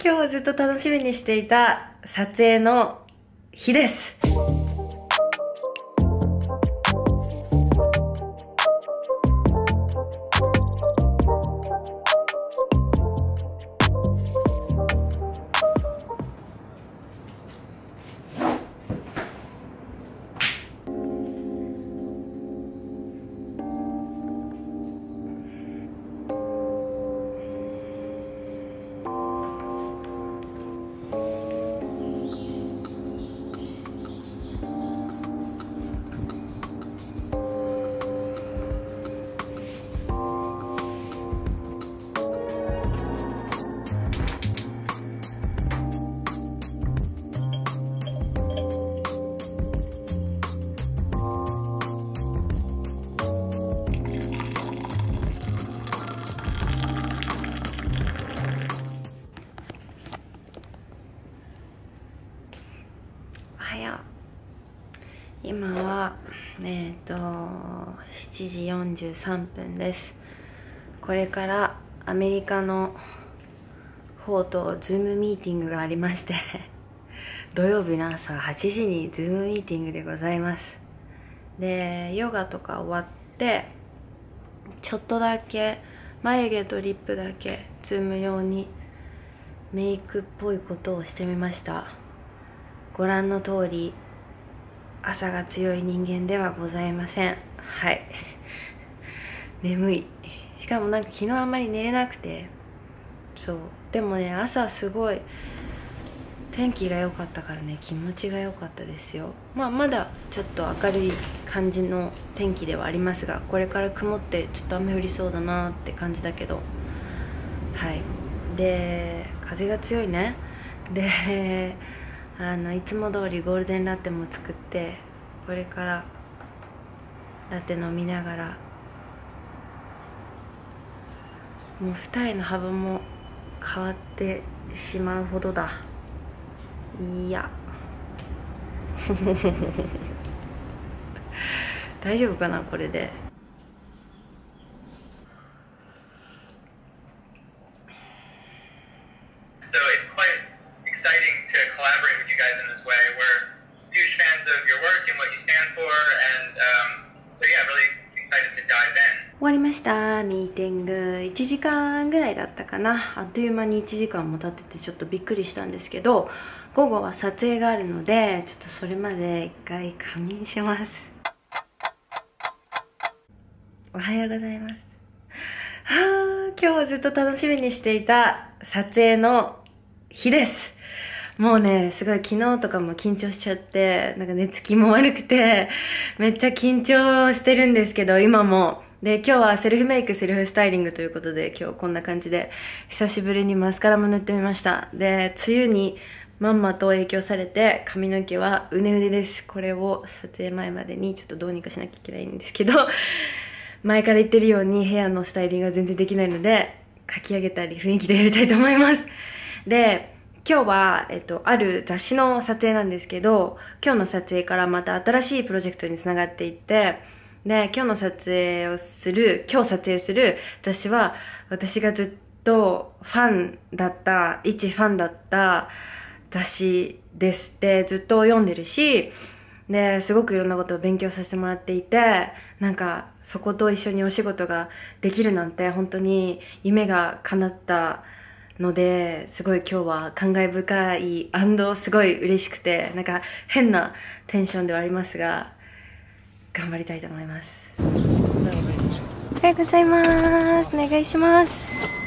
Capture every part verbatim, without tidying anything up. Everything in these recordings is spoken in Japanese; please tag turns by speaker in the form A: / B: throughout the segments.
A: 今日ずっと楽しみにしていた撮影の日です。今はえっとしちじよんじゅうさんぷんです。これからアメリカの方とズームミーティングがありまして土曜日の朝はちじにズームミーティングでございます。でヨガとか終わってちょっとだけ眉毛とリップだけズーム用にメイクっぽいことをしてみました。ご覧の通り朝が強い人間ではございません。はい眠い。しかもなんか昨日あんまり寝れなくて、そうでもね朝すごい天気が良かったからね気持ちが良かったですよ。まあまだちょっと明るい感じの天気ではありますが、これから曇ってちょっと雨降りそうだなって感じだけど、はいで風が強いね。であのいつも通りゴールデンラテも作って、これからラテ飲みながら、もう二重の幅も変わってしまうほどだ。いや大丈夫かなこれで。終わりました。ミーティングいちじかんぐらいだったかな。あっという間にいちじかんも経っててちょっとびっくりしたんですけど、午後は撮影があるのでちょっとそれまで一回仮眠します。おはようございます。はあ、今日はずっと楽しみにしていた撮影の日です。もうねすごい昨日とかも緊張しちゃって、なんか寝つきも悪くてめっちゃ緊張してるんですけど、今もで今日はセルフメイクセルフスタイリングということで、今日こんな感じで久しぶりにマスカラも塗ってみました。で梅雨にまんまと影響されて髪の毛はうねうねです。これを撮影前までにちょっとどうにかしなきゃいけないんですけど前から言ってるようにヘアのスタイリングが全然できないので、描き上げたり雰囲気でやりたいと思います。で今日は、えっと、ある雑誌の撮影なんですけど、今日の撮影からまた新しいプロジェクトにつながっていって、で、今日の撮影をする、今日撮影する雑誌は、私がずっとファンだった、一ファンだった雑誌です。で、ずっと読んでるし、で、すごくいろんなことを勉強させてもらっていて、なんか、そこと一緒にお仕事ができるなんて、本当に夢が叶ったので、すごい今日は感慨深い&すごい嬉しくて、なんか変なテンションではありますが、頑張りたいと思います。おはようございます。お願いします。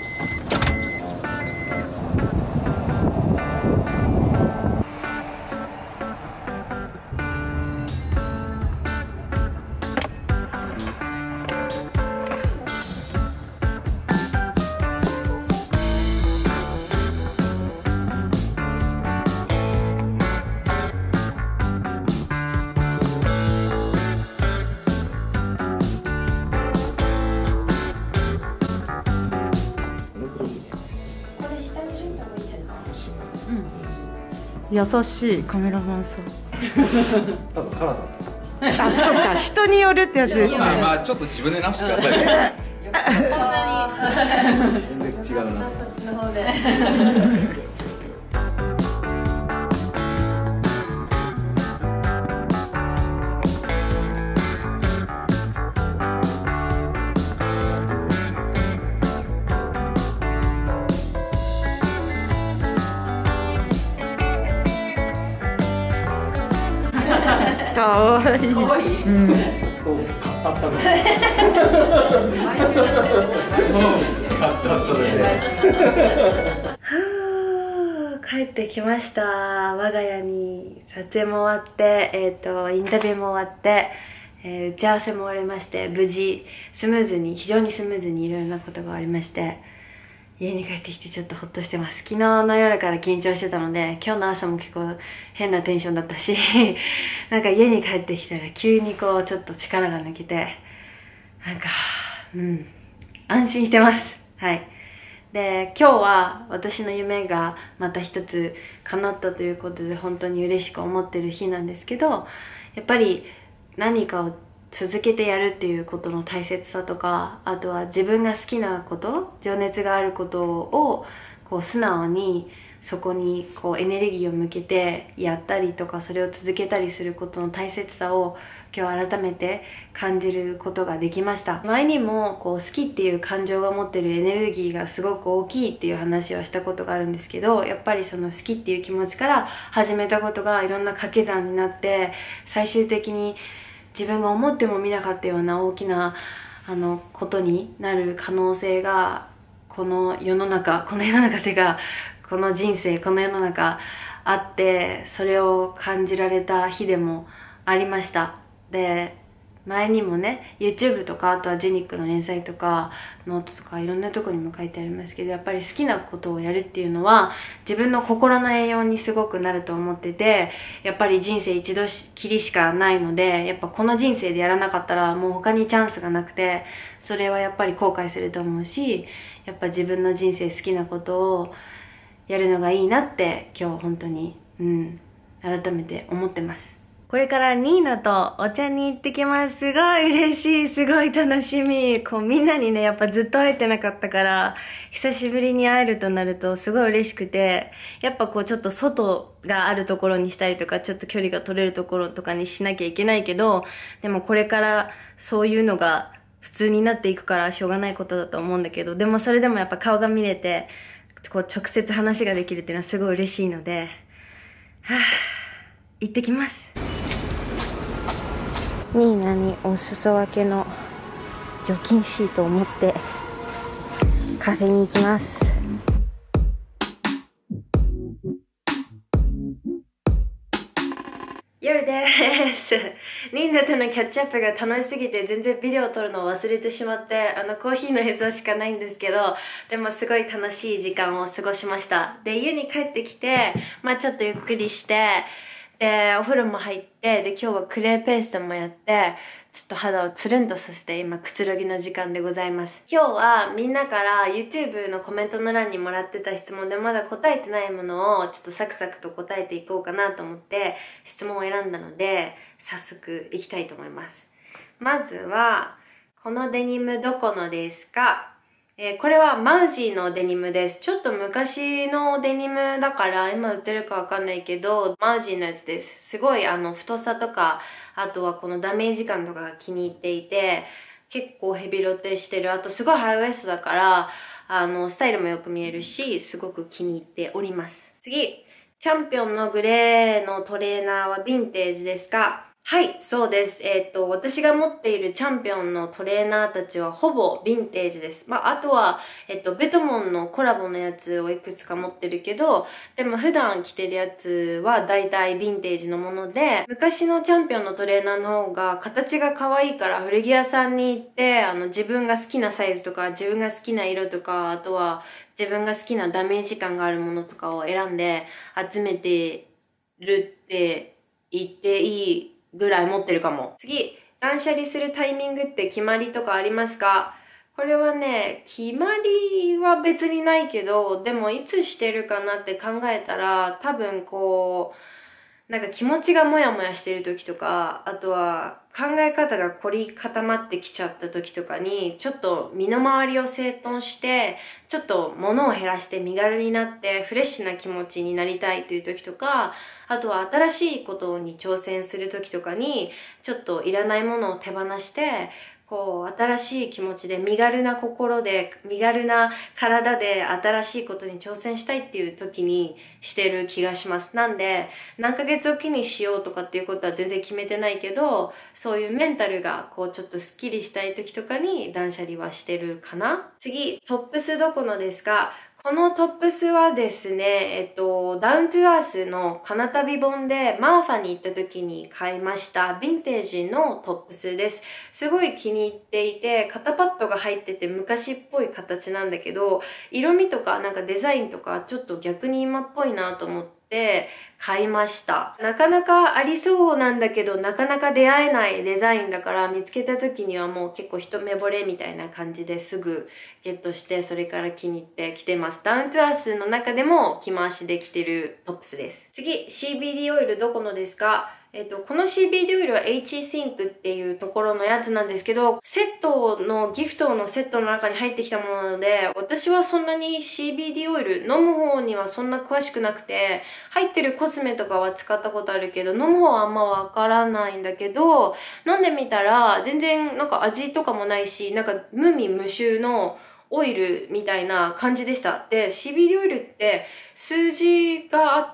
A: 優しいカメラマンさん。
B: 多分カラさん。
A: あ、そっか、人によるってやつですね。
B: まあまあちょっと自分で直してくださいね。全然違うな。そっちの方で。
A: かわいい。
C: かわいい。
A: うん。
B: 豆腐買ったったの。豆腐買ったったのね。
A: 帰ってきました。我が家に撮影も終わって、えっと、インタビューも終わって、えー、打ち合わせも終わりまして、無事、スムーズに、非常にスムーズにいろいろなことが終わりまして、家に帰ってきてちょっとホッとしてます。昨日の夜から緊張してたので、今日の朝も結構変なテンションだったし、なんか家に帰ってきたら急にこう、ちょっと力が抜けて、なんか、うん、安心してます。はい。で、今日は私の夢がまた一つ叶ったということで本当に嬉しく思ってる日なんですけど、やっぱり何かを続けてやるっていうことの大切さとか、あとは自分が好きなこと、情熱があることをこう素直にそこにこうエネルギーを向けてやったりとか、それを続けたりすることの大切さを今日改めて感じることができました。前にもこう好きっていう感情が持ってるエネルギーがすごく大きいっていう話はしたことがあるんですけど、やっぱりその好きっていう気持ちから始めたことがいろんな掛け算になって、最終的に自分が思ってもみなかったような大きなあのことになる可能性がこの世の中、この世の中っていうかこの人生、この世の中あって、それを感じられた日でもありました。で、前にもね、YouTube とか、あとはジェニックの連載とか、ノートとかいろんなとこにも書いてありますけど、やっぱり好きなことをやるっていうのは、自分の心の栄養にすごくなると思ってて、やっぱり人生一度きりしかないので、やっぱこの人生でやらなかったらもう他にチャンスがなくて、それはやっぱり後悔すると思うし、やっぱ自分の人生好きなことをやるのがいいなって今日本当に、うん、改めて思ってます。これからニーナとお茶に行ってきます。すごい嬉しい。すごい楽しみ。こうみんなにね、やっぱずっと会えてなかったから、久しぶりに会えるとなるとすごい嬉しくて、やっぱこうちょっと外があるところにしたりとか、ちょっと距離が取れるところとかにしなきゃいけないけど、でもこれからそういうのが普通になっていくからしょうがないことだと思うんだけど、でもそれでもやっぱ顔が見れて、こう直接話ができるっていうのはすごい嬉しいので、はぁ、行ってきます。ニーナにお裾分けの除菌シートを持ってカフェに行きます。夜です。ニーナとのキャッチアップが楽しすぎて全然ビデオを撮るのを忘れてしまって、あのコーヒーの映像しかないんですけど、でもすごい楽しい時間を過ごしました。で、家に帰ってきて、まあちょっとゆっくりして、で、お風呂も入って、で、今日はクレイペーストもやって、ちょっと肌をつるんとさせて、今、くつろぎの時間でございます。今日はみんなから YouTube のコメントの欄にもらってた質問でまだ答えてないものをちょっとサクサクと答えていこうかなと思って質問を選んだので、早速いきたいと思います。まずは、このデニムどこのですか？えー、これはマウジーのデニムです。ちょっと昔のデニムだから今売ってるかわかんないけど、マウジーのやつです。すごいあの太さとか、あとはこのダメージ感とかが気に入っていて、結構ヘビロテしてる。あとすごいハイウエストだから、あのスタイルもよく見えるし、すごく気に入っております。次、チャンピオンのグレーのトレーナーはヴィンテージですか？はい、そうです。えっと、私が持っているチャンピオンのトレーナーたちはほぼヴィンテージです。まあ、あとは、えっと、ベトモンのコラボのやつをいくつか持ってるけど、でも普段着てるやつは大体ヴィンテージのもので、昔のチャンピオンのトレーナーの方が形が可愛いから古着屋さんに行って、あの、自分が好きなサイズとか、自分が好きな色とか、あとは自分が好きなダメージ感があるものとかを選んで集めてるって言っていいぐらい持ってるかも。次、断捨離するタイミングって決まりとかありますか？これはね、決まりは別にないけど、でもいつしてるかなって考えたら、多分こう、なんか気持ちがモヤモヤしてる時とか、あとは考え方が凝り固まってきちゃった時とかに、ちょっと身の回りを整頓して、ちょっと物を減らして身軽になってフレッシュな気持ちになりたいという時とか、あとは新しいことに挑戦する時とかに、ちょっといらないものを手放して、 こう、新しい気持ちで、身軽な心で、身軽な体で新しいことに挑戦したいっていう時にしてる気がします。なんで、何ヶ月おきにしようとかっていうことは全然決めてないけど、そういうメンタルがこうちょっとスッキリしたい時とかに断捨離はしてるかな。次、トップスどこのですか？このトップスはですね、えっと、ダウントゥアースのカナ旅本でマーファに行った時に買いましたヴィンテージのトップスです。すごい気に入っていて、肩パッドが入ってて昔っぽい形なんだけど、色味とかなんかデザインとかちょっと逆に今っぽいなと思って、で買いました。なかなかありそうなんだけど、なかなか出会えないデザインだから、見つけた時にはもう結構一目惚れみたいな感じですぐゲットして、それから気に入って着てます。ダウントゥアースの中でも着回しで着てるトップスです。次、シービーディー オイルどこのですか？えっと、この シービーディー オイルは H シンクっていうところのやつなんですけど、セットの、ギフトのセットの中に入ってきたものなので、私はそんなに シービーディー オイル飲む方にはそんな詳しくなくて、入ってるコスメとかは使ったことあるけど、飲む方はあんまわからないんだけど、飲んでみたら全然なんか味とかもないし、なんか無味無臭のオイルみたいな感じでした。で、シービーディー オイルって数字があって、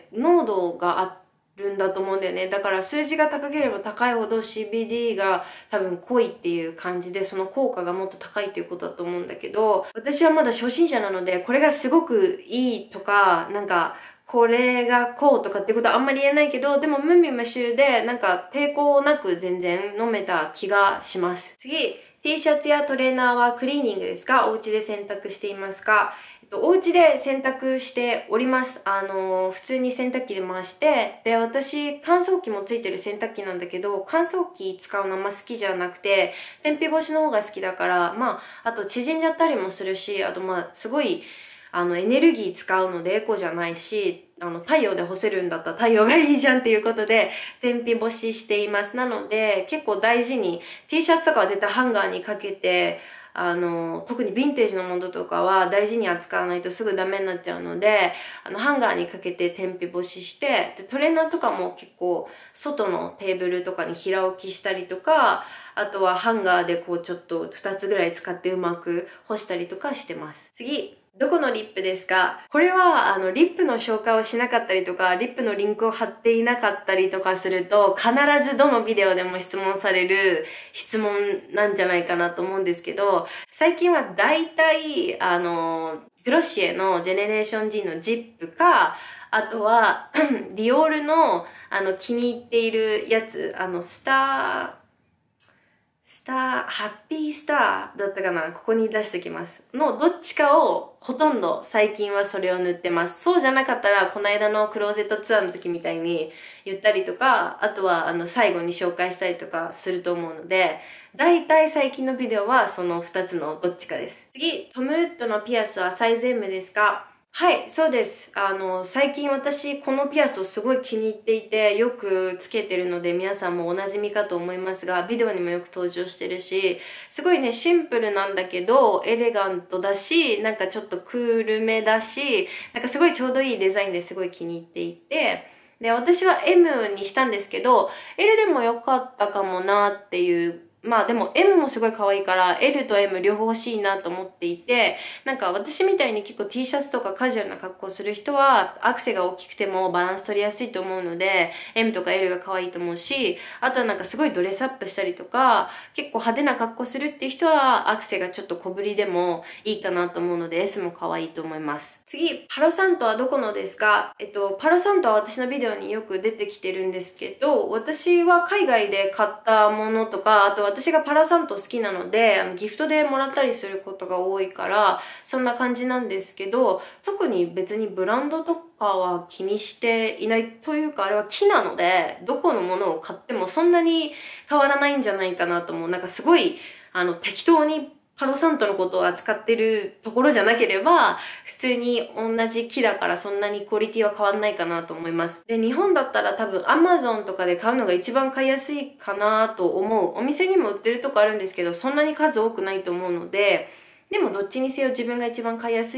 A: 濃度があって、るんだと思うんだよね。だから数字が高ければ高いほど シービーディー が多分濃いっていう感じで、その効果がもっと高いっていうことだと思うんだけど、私はまだ初心者なので、これがすごくいいとか、なんか、これがこうとかっていうことはあんまり言えないけど、でも無味無臭で、なんか抵抗なく全然飲めた気がします。次、T シャツやトレーナーはクリーニングですか？お家で洗濯していますか？お家で洗濯しております。あの、普通に洗濯機で回して、で、私、乾燥機もついてる洗濯機なんだけど、乾燥機使うのあんま好きじゃなくて、天日干しの方が好きだから、まあ、あと縮んじゃったりもするし、あとまあ、すごい、あの、エネルギー使うのでエコじゃないし、あの、太陽で干せるんだったら太陽がいいじゃんっていうことで、天日干ししています。なので、結構大事に、T シャツとかは絶対ハンガーにかけて、あの、特にヴィンテージのものとかは大事に扱わないとすぐダメになっちゃうので、あの、ハンガーにかけて天日干しして、で、トレーナーとかも結構、外のテーブルとかに平置きしたりとか、あとはハンガーでこうちょっとふたつぐらい使ってうまく干したりとかしてます。次。どこのリップですか？これは、あの、リップの紹介をしなかったりとか、リップのリンクを貼っていなかったりとかすると、必ずどのビデオでも質問される質問なんじゃないかなと思うんですけど、最近は大体、あの、グロシエのジェネレーション G のジップか、あとは、ディオールの、あの、気に入っているやつ、あの、スター、スター、ハッピースターだったかな？ここに出しておきます。のどっちかをほとんど最近はそれを塗ってます。そうじゃなかったら、この間のクローゼットツアーの時みたいに言ったりとか、あとはあの最後に紹介したりとかすると思うので、だいたい最近のビデオはそのふたつのどっちかです。次、トムウッドのピアスはサイズ エム ですか？はい、そうです。あの、最近私このピアスをすごい気に入っていて、よくつけてるので皆さんもお馴染みかと思いますが、ビデオにもよく登場してるし、すごいね、シンプルなんだけど、エレガントだし、なんかちょっとクールめだし、なんかすごいちょうどいいデザインですごい気に入っていて、で、私は エム にしたんですけど、エル でもよかったかもなっていうまあでも エム もすごい可愛いから エル と エム 両方欲しいなと思っていて、なんか私みたいに結構 T シャツとかカジュアルな格好する人はアクセが大きくてもバランス取りやすいと思うので エム とか エル が可愛いと思うし、あとはなんかすごいドレスアップしたりとか結構派手な格好するっていう人はアクセがちょっと小ぶりでもいいかなと思うので エス も可愛いと思います。次、パロサントはどこのですか？えっと、パロサントは私のビデオによく出てきてるんですけど、私は海外で買ったものとか、あと私がパロサント好きなので、あのギフトでもらったりすることが多いから、そんな感じなんですけど、特に別にブランドとかは気にしていないというか、あれは木なので、どこのものを買ってもそんなに変わらないんじゃないかなと思う。なんかすごい、あの、適当にパロサントのことを扱ってるところじゃなければ、普通に同じ木だからそんなにクオリティは変わんないかなと思います。で、日本だったら多分 アマゾン とかで買うのが一番買いやすいかなと思う。お店にも売ってるとこあるんですけど、そんなに数多くないと思うので、でもどっちにせよ自分が一番買いやすい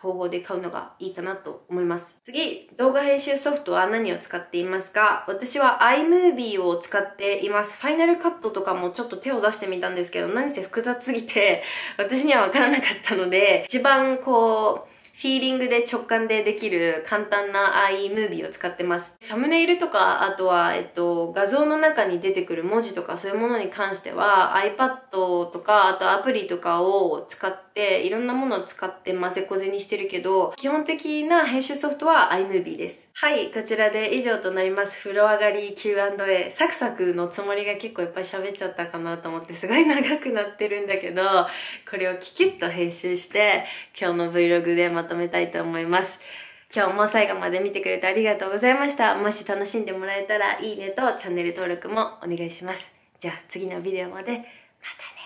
A: 方法で買うのがいいかなと思います。次、動画編集ソフトは何を使っていますか？私は iMovie を使っています。ファイナルカットとかもちょっと手を出してみたんですけど、何せ複雑すぎて私にはわからなかったので、一番こう、フィーリングで直感でできる簡単な iMovie を使ってます。サムネイルとか、あとは、えっと、画像の中に出てくる文字とかそういうものに関しては iPad とか、あとアプリとかを使って、いろんなものを使って混ぜこぜにしてるけど、基本的な編集ソフトは iMovie です。はい、こちらで以上となります。風呂上がり キューアンドエー。サクサクのつもりが結構いっぱい喋っちゃったかなと思って、すごい長くなってるんだけど、これをキュキュッと編集して、今日の Vlog でまとめたいと思います。今日も最後まで見てくれてありがとうございました。もし楽しんでもらえたらいいねとチャンネル登録もお願いします。じゃあ次のビデオまで。またね。